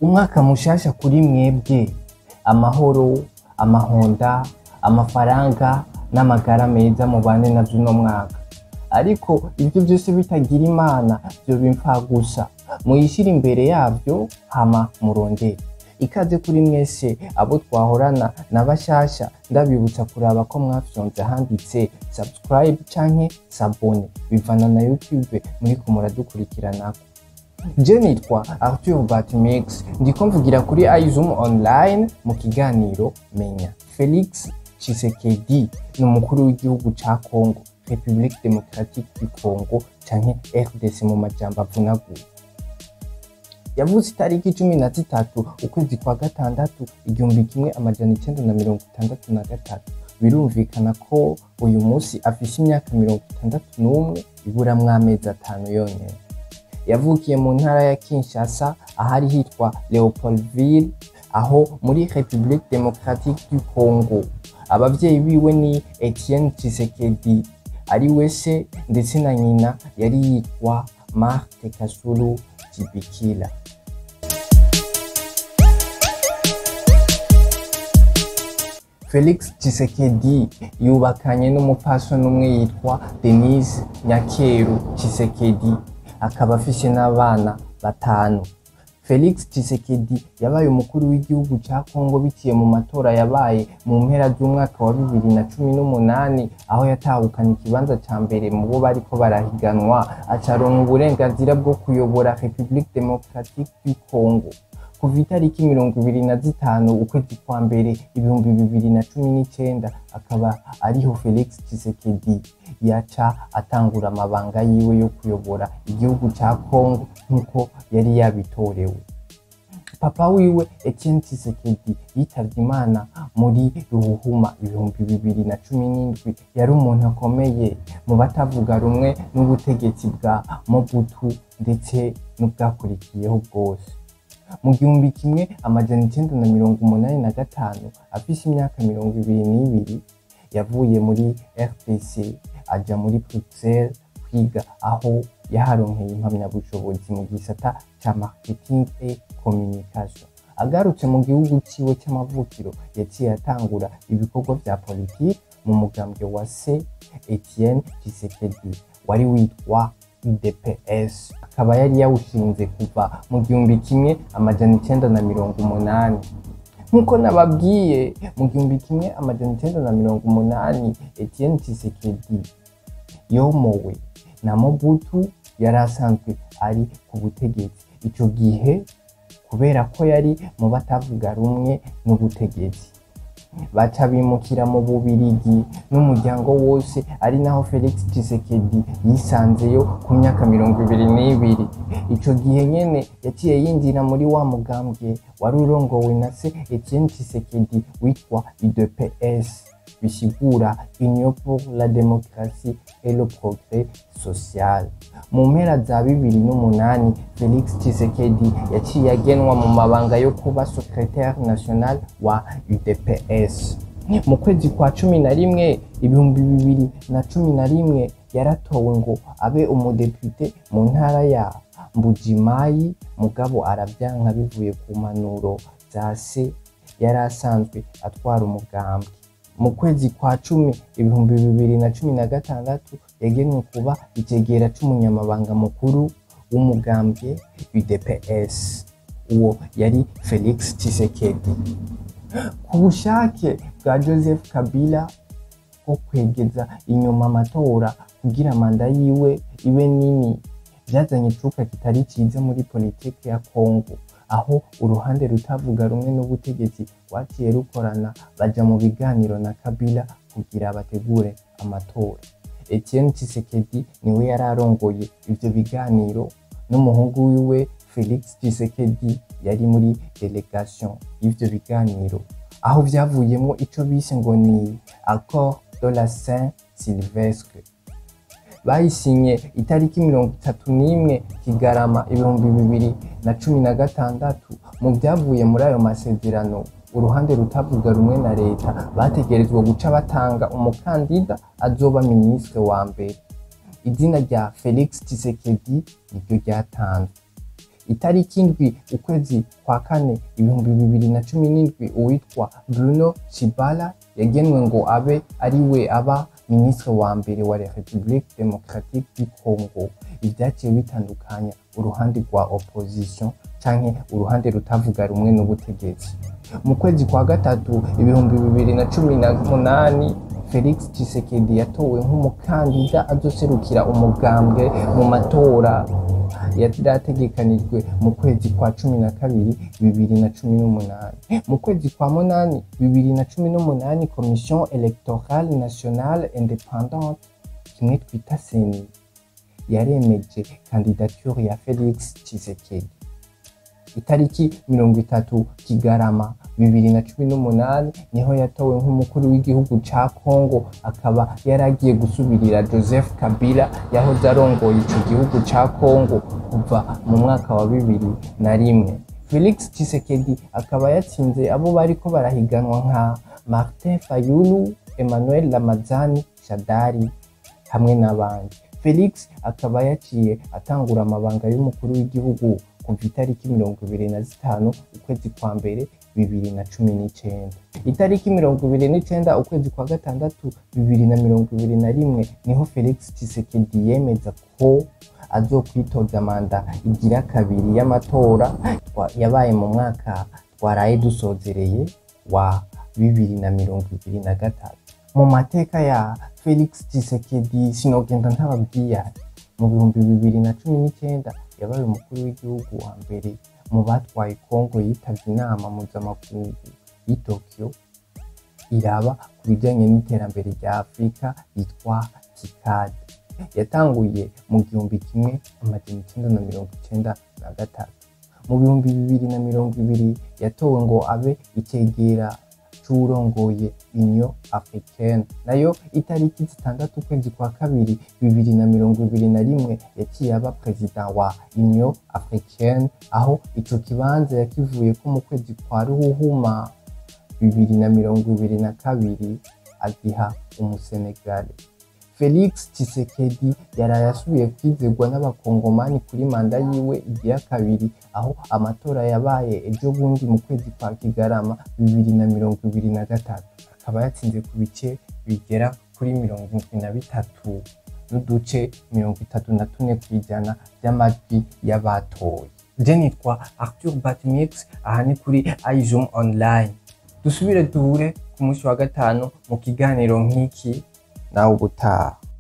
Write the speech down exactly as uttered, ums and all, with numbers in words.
Umwaka mushasha kuri mwebwe, amahoro, amahonda, amafaranga n'amagara meza mubane navyo uno mwaka. Ariko ivyo vyose bitagira Imana vyoba impfagusa. Muyishire imbere yavyo hama murondere. Ikaze kuri mwese abo twahorana n'abashasha, ndabibutsa kuraba ko mwafyonze handitse subscribe canke s'abone bivana na YouTube muriko muradukurikiranako. Je nitwa Arthur Batmix, ndiko mvugira kuri iZoom online mu kiganiro Menya. Felix Tshisekedi ni umukuru w'igihugu ca Congo, République Démocratique du Congo canke R D C mu majambo avunaguye. Yavuze itariki cumi na zitatu ukwezi kwa gatandatu igihumbi kimwe amajana icenda na mirongo itandatu na gatatu. Birumvikana ko uyu musi afise imyaka mirongo itandatu n'umwe iburamwo amezi atanu yonyene. Yavukiye mu ntara ya Kinshasa ahari hitwa Leopoldville, aho muri République Démocratique du Congo. Abavyeyi biwe ni Etienne Tshisekedi ari we se, ndetse na nyina yari yitwa Marthe Kasulu Tshibikila. Felix Tshisekedi yubakanye n'umupfasoni umwe yitwa Denise Nyakeru Tshisekedi, akaba afise n'abana batanu. Felix Tshisekedi yabaye umukuru w'igihugu ca Congo biciye mu matora yabaye mu mpera z'umwaka wa bibiri na cumi n'umunani, aho yatahukanye ikibanza ca mbere mu bo bariko barahiganwa, acaronka uburenganzira bwo kuyobora République Démocratique du Congo. Kuva itariki mirongo ibiri na zitanu ukwezi kwa mbere ibihumbi bibiri na cumi n'icenda, akaba ariho Felix Tshisekedi yaca atangura amabanga yiwe yo kuyobora igihugu ca Congo nkuko yari yabitorewe. Papa wiwe Etienne Tshisekedi yitavye Imana muri Ruhuhuma ibihumbi bibiri na cumi n'indwi. Yari umuntu akomeye mu batavuga rumwe n'ubutegetsi bwa Mobutu ndetse n'ubwakurikiyeho bwose. Mu gihumbi kimwe amajana icenda na mirongo umunani na gatanu, afise imyaka mirongo ibiri n'ibiri, yavuye muri R D C aja muri Bruxelles kwiga, aho yaharonkeye impamyabushobozi mu gisata ca marketing et communication. Agarutse mu gihugu ciwe c'amavukiro, yaciye atangura ibikorwa vya politiki mu mugambwe wa se Etienne Tshisekedi wari witwa U D P S, akaba yari yawushinze kuva mu gihumbi kimwe amajana icenda na mirongo umunani. Nkuko nababwiye, mu gihumbi kimwe amajana icenda na mirongo umunani Etienne Tshisekedi yomowe na Mobutu, yari asanzwe ari ku butegetsi ico gihe, kubera ko yari mu batavuga rumwe n'ubutegetsi. Baca bimukira mu Bubirigi n'umuryango wose, ari naho Felix Tshisekedi yisanzeyo ku myaka mirongo ibiri n'ibiri. Ico gihe nyene yaciye yinjira muri wa mugambwe wari urongowe na se Etienne Tshisekedi witwa U D P S, bisigura Union pour la démocratie et le progrès social. Mu mpera za bibiri n'umunani, Felix Tshisekedi yaciye agenwa mu mabanga yo kuba secrétaire national wa U D P S. Mu kwezi kwa cumi na rimwe ibihumbi bibiri na cumi na rimwe, yaratowe ngo abe umudepute mu ntara ya Mbujimayi, mugabo aravyanka bivuye ku manuro za se yari asanzwe atwara umugambwe. Mu kwezi kwa cumi ibihumbi bibiri na cumi na gatandatu, yagenwe kuba icegera c'umunyamabanga mukuru w'umugambwe U D P S. Uwo yari Felix Tshisekedi. Ku bushake bwa Joseph Kabila bwo kwegeza inyuma amatora kugira manda yiwe ibe nini, vyazanye icuka kitari ciza muri politiki ya Congo, aho uruhande rutavuga rumwe n'ubutegetsi rwaciye rukorana baja mu biganiro na Kabila kugira bategure amatora. Etienne Tshisekedi niwe yari arongoye ivyo biganiro, n'umuhungu wiwe Felix Tshisekedi yari muri delegation y'ivyo biganiro, aho vyavuyemwo ico bise ngo ni Accord de la Saint-Sylvestre. Bayisinye itariki mirongo itatu n'imwe Kigarama ibihumbi bibiri na cumi na gatandatu. Mu vyavuye muri ayo masezerano, uruhande rutavuga rumwe na leta bategerezwa guca batanga umukandida azoba ministre wa mbere. Izina rya Felix Tshisekedi niryo ryatanzwe. itariki indwi ukwezi kwa kane ibihumbi bibiri na cumi n'indwi uwitwa Bruno Tshibala yagenwe ngo abe ari we aba ministre wa mbere wa République démocratique du Congo. Ivyaciye bitandukanya uruhande rwa opposition canke uruhande rutavuga rumwe n'ubutegetsi. Mu kwezi kwa gatatu ibihumbi bibiri na cumi n'umunani Felix Tshisekedi yatowe nk'umukandida azoserukira umugambwe mu matora yarategekanijwe mu kwezi kwa cumi na kabiri bibiri na cumi n'umunani. Mu kwezi kwa munani bibiri na cumi n'umunani Commission électorale nationale indépendante kimwe twita seni yaremeje kandidature ya Felix Tshisekedi. Itariki mirongo itatu Kigarama bibiri na cumi n'umunani niho yatowe nk'umukuru w'igihugu ca Congo, akaba yaragiye gusubirira Joseph Kabila yahoze arongoye ico gihugu ca Congo kuva mu mwaka wa bibiri na rimwe. Felix Tshisekedi akaba yatsinze abo bariko barahiganwa nka Martin Fayulu, Emmanuel Ramazani Shadari hamwe n'abandi. Felix akaba yaciye atangura amabanga y'umukuru w'igihugu kuva itariki mirongo ibiri na zitanu ukwezi kwa mbere bibiri na cumi n'icenda. Itariki mirongo ibiri n'icenda ukwezi kwa gatandatu bibiri na mirongo ibiri na rimwe niho Felix Tshisekedi yemeza ko azokwitoza manda igira kabiri y'amatora yabaye mu mwaka twaraye dusozereye wa bibiri na mirongo ibiri na gatatu. Mu mateka ya Felix Tshisekedi sinogenda ntababwiye, mu bihumbi bibiri na cumi n'icenda yabaye umukuru w'igihugu wa mbere mu batwaye Congo yitavye inama mpuzamakungu y'i Tokyo iraba ku bijanye n'iterambere rya Afurika yitwa TICAD. Yatanguye mu gihumbi kimwe amajana icenda na mirongo icenda na gatatu. Mu bihumbi bibiri na mirongo ibiri yatowe ngo abe icegera c'uwurongoye Union Africaine, nayo itariki zitandatu ukwezi kwa kabiri bibiri na mirongo ibiri na rimwe yaciye aba perezida wa Union Africaine, aho ico kibanza yakivuyeko mu kwezi kwa Ruhuhuma bibiri na mirongo ibiri na kabiri agiha umusenegale. Felix Tshisekedi yaraye asubiye kwizerwa n'abakongomani kuri manda yiwe igira kabiri, aho amatora yabaye ejo bundi mu kwezi kwa Kigarama bibiri na mirongo ibiri na gatatu. Akaba yatsinze ku bice bigera kuri mirongo indwi na bitatu n'uduce mirongo itatu na tune kw'ijana by'amajwi y'abatoye. Je nitwa Arthur Batmix, aha ni kuri iZoom Online. Dusubire duhure ku munsi wa gatanu mu kiganiro nk'iki nawe ubutaha.